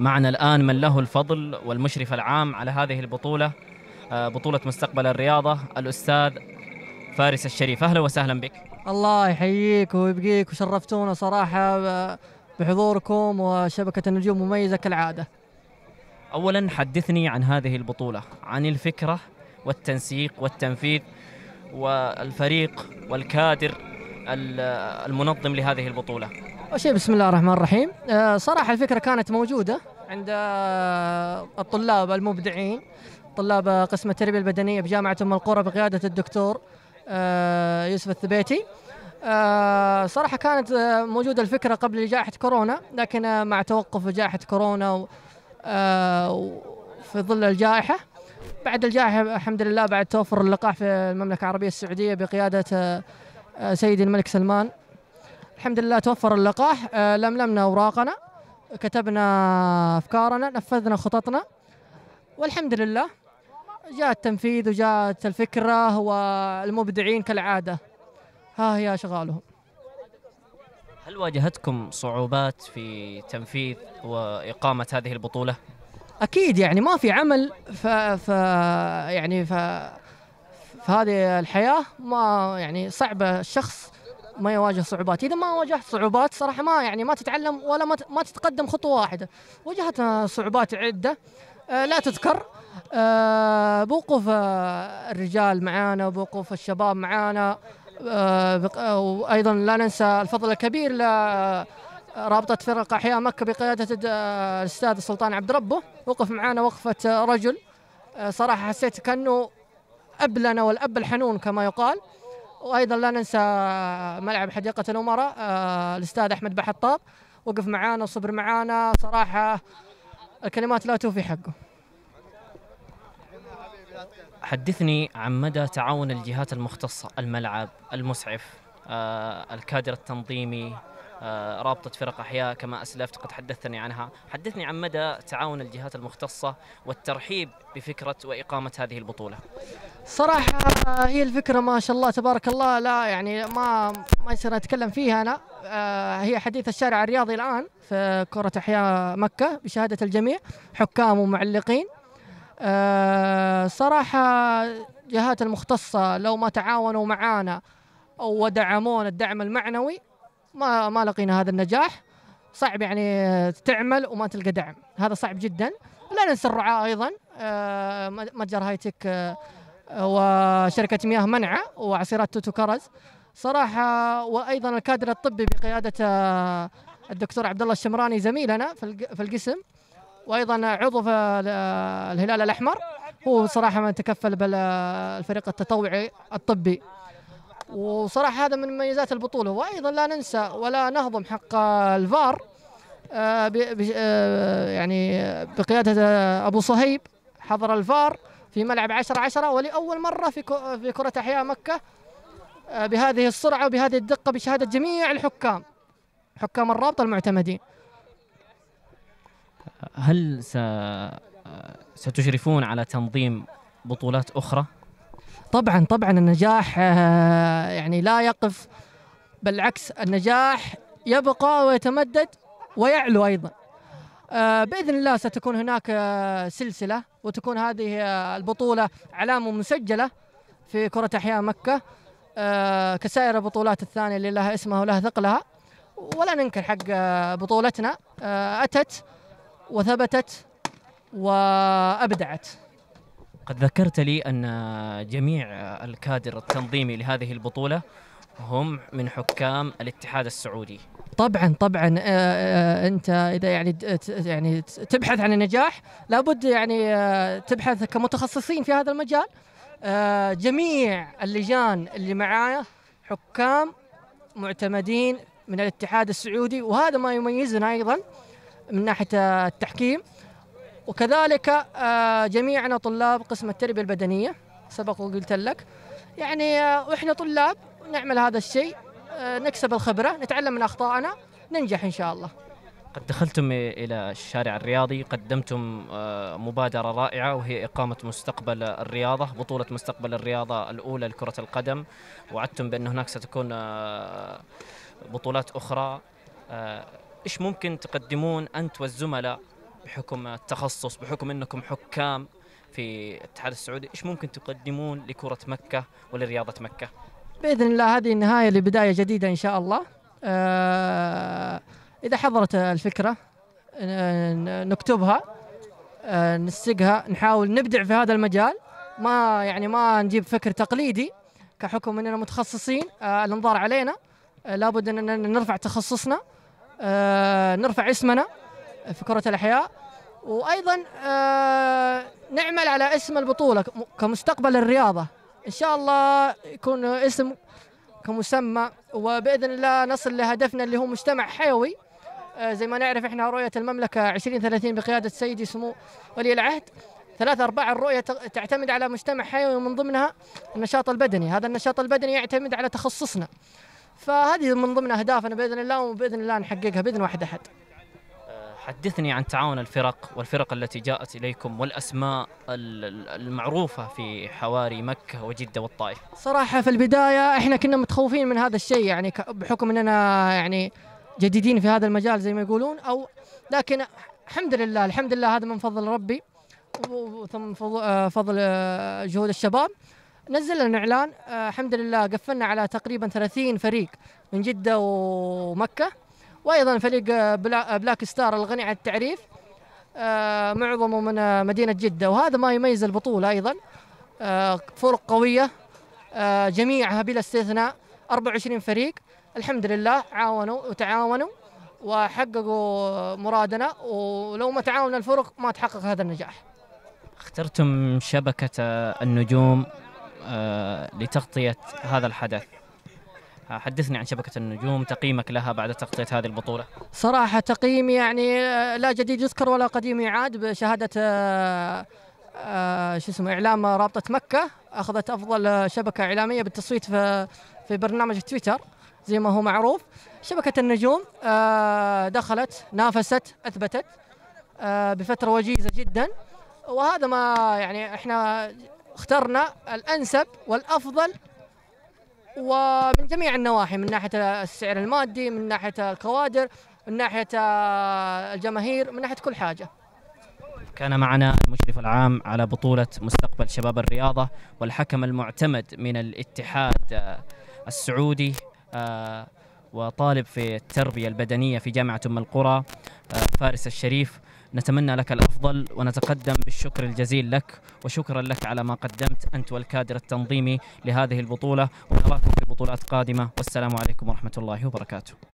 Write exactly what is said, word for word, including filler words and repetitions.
معنا الآن من له الفضل والمشرف العام على هذه البطولة، آه، بطولة مستقبل الرياضة، الأستاذ فارس الشريف. أهلا وسهلا بك. الله يحييك ويبقيك وشرفتونا صراحة بحضوركم، وشبكة النجوم مميزة كالعادة. أولا حدثني عن هذه البطولة، عن الفكرة والتنسيق والتنفيذ والفريق والكادر المنظم لهذه البطولة. أول شيء بسم الله الرحمن الرحيم. آه، صراحة الفكرة كانت موجودة عند آه، الطلاب المبدعين، طلاب قسم التربية البدنية بجامعة أم القرى بقيادة الدكتور آه، يوسف الثبيتي. آه، صراحة كانت آه، موجودة الفكرة قبل جائحة كورونا، لكن آه، مع توقف جائحة كورونا و آه، في ظل الجائحة، بعد الجائحة الحمد لله، بعد توفر اللقاح في المملكة العربية السعودية بقيادة آه، آه، سيدي الملك سلمان، الحمد لله توفر اللقاح. آه، لملمنا أوراقنا، كتبنا أفكارنا، نفذنا خططنا، والحمد لله جاء التنفيذ وجاءت الفكرة والمبدعين كالعادة ها هي شغالهم. هل واجهتكم صعوبات في تنفيذ وإقامة هذه البطولة؟ أكيد، يعني ما في عمل ف, ف يعني ف في هذه الحياة ما يعني صعبة الشخص ما يواجه صعوبات. إذا ما واجهت صعوبات صراحة ما يعني ما تتعلم ولا ما, ما تتقدم خطوة واحدة. واجهتنا صعوبات عدة آه لا تذكر، آه بوقوف آه الرجال معانا وبوقوف الشباب معانا، آه وأيضا لا ننسى الفضل الكبير لرابطة فرق أحياء مكة بقيادة الأستاذ السلطان عبد ربه، وقف معانا وقفة رجل. آه صراحة حسيت كأنه أب لنا والأب الحنون كما يقال. وأيضا لا ننسى ملعب حديقة الأمراء، آه الأستاذ أحمد بحطاب وقف معانا وصبر معانا، صراحة الكلمات لا توفي حقه. حدثني عن مدى تعاون الجهات المختصة، الملعب، المسعف، آه، الكادر التنظيمي، آه، رابطة فرق أحياء كما أسلفت قد حدثتني عنها. حدثني عن مدى تعاون الجهات المختصة والترحيب بفكرة وإقامة هذه البطولة. صراحة هي الفكرة ما شاء الله تبارك الله، لا يعني ما ما يصير نتكلم فيها أنا. آه هي حديث الشارع الرياضي الآن في كرة أحياء مكة بشهادة الجميع، حكام ومعلقين. آه صراحة جهات المختصة لو ما تعاونوا معانا أو ودعمونا الدعم المعنوي ما ما لقينا هذا النجاح. صعب يعني تعمل وما تلقى دعم، هذا صعب جدا. لا ننسى الرعاة أيضا، آه متجر هايتك آه وشركة مياه منعة وعصيرات توتو كرز صراحة، وأيضا الكادر الطبي بقيادة الدكتور عبد الله الشمراني زميلنا في القسم، وأيضا عضو في الهلال الأحمر، هو صراحة من تكفل بالفريق التطوعي الطبي. وصراحة هذا من مميزات البطولة. وأيضا لا ننسى ولا نهضم حق الفار، يعني بقيادة أبو صهيب، حضر الفار في ملعب عشرة عشرة ولأول مرة في في كرة أحياء مكة بهذه السرعة وبهذه الدقة بشهادة جميع الحكام، حكام الرابطة المعتمدين. هل ستشرفون على تنظيم بطولات أخرى؟ طبعا طبعا النجاح يعني لا يقف، بالعكس النجاح يبقى ويتمدد ويعلو أيضا. بإذن الله ستكون هناك سلسلة وتكون هذه البطولة علامة مسجلة في كرة أحياء مكة كسائر البطولات الثانية اللي لها اسمها ولها ثقلها. ولا ننكر حق بطولتنا، أتت وثبتت وأبدعت. قد ذكرت لي أن جميع الكادر التنظيمي لهذه البطولة هم من حكام الاتحاد السعودي. طبعا طبعا آه انت اذا يعني يعني تبحث عن النجاح لابد يعني آه تبحث كمتخصصين في هذا المجال. آه جميع اللجان اللي معايا حكام معتمدين من الاتحاد السعودي، وهذا ما يميزنا ايضا من ناحيه التحكيم. وكذلك آه جميعنا طلاب قسم التربيه البدنيه، سبق وقلت لك يعني آه واحنا طلاب نعمل هذا الشيء، نكسب الخبرة، نتعلم من أخطائنا، ننجح إن شاء الله. قد دخلتم إلى الشارع الرياضي، قدمتم مبادرة رائعة وهي إقامة مستقبل الرياضة، بطولة مستقبل الرياضة الأولى لكرة القدم، وعدتم بأن هناك ستكون بطولات أخرى. إيش ممكن تقدمون أنت والزملاء بحكم التخصص، بحكم أنكم حكام في الاتحاد السعودي، إيش ممكن تقدمون لكرة مكة ولرياضة مكة؟ بإذن الله هذه النهاية لبداية جديدة إن شاء الله. آه إذا حضرت الفكرة آه نكتبها، آه نسقها، نحاول نبدع في هذا المجال، ما يعني ما نجيب فكر تقليدي كحكم أننا متخصصين. آه الانظار علينا، آه لابد أننا نرفع تخصصنا، آه نرفع اسمنا في كرة الأحياء، وأيضا آه نعمل على اسم البطولة كمستقبل الرياضة إن شاء الله، يكون اسم كمسمى، وبإذن الله نصل لهدفنا اللي هو مجتمع حيوي. آه زي ما نعرف إحنا رؤية المملكة عشرين ثلاثين بقيادة سيدي سمو ولي العهد، ثلاثة أرباع الرؤية تعتمد على مجتمع حيوي، ومن ضمنها النشاط البدني. هذا النشاط البدني يعتمد على تخصصنا، فهذه من ضمن أهدافنا بإذن الله، وبإذن الله نحققها بإذن واحد أحد. حدثني عن تعاون الفرق والفرق التي جاءت إليكم والأسماء المعروفة في حواري مكة وجدة والطائف. صراحة في البداية احنا كنا متخوفين من هذا الشيء، يعني بحكم اننا يعني جديدين في هذا المجال زي ما يقولون، او لكن الحمد لله الحمد لله هذا من فضل ربي وثم فضل جهود الشباب. نزلنا اعلان الحمد لله، قفلنا على تقريبا ثلاثين فريق من جدة ومكة، وايضا فريق بلاك ستار الغني عن التعريف معظمه من مدينة جدة، وهذا ما يميز البطولة. ايضا فرق قوية جميعها بلا استثناء، أربعة وعشرين فريق الحمد لله عاونوا وتعاونوا وحققوا مرادنا، ولو ما تعاون الفرق ما تحقق هذا النجاح. اخترتم شبكة النجوم لتغطية هذا الحدث، حدثني عن شبكة النجوم، تقييمك لها بعد تغطية هذه البطولة. صراحة تقييم يعني لا جديد يذكر ولا قديم يعاد، بشهادة آه شو اسمه إعلام رابطة مكة، أخذت أفضل شبكة إعلامية بالتصويت في في برنامج تويتر زي ما هو معروف. شبكة النجوم آه دخلت، نافست، أثبتت آه بفترة وجيزة جدا، وهذا ما يعني إحنا اخترنا الأنسب والأفضل، ومن جميع النواحي، من ناحية السعر المادي، من ناحية الكوادر، من ناحية الجماهير، من ناحية كل حاجة. كان معنا المشرف العام على بطولة مستقبل شباب الرياضة والحكم المعتمد من الاتحاد السعودي وطالب في التربية البدنية في جامعة أم القرى فارس الشريف. نتمنى لك الأفضل ونتقدم بالشكر الجزيل لك، وشكرا لك على ما قدمت أنت والكادر التنظيمي لهذه البطولة، ونراكم في بطولات قادمة، والسلام عليكم ورحمة الله وبركاته.